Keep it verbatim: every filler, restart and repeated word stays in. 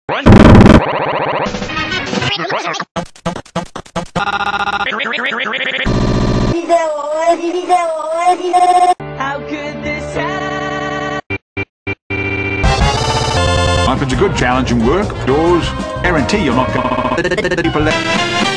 Run! How could this happen? If it's a good challenge and work, yours, guarantee you're not going to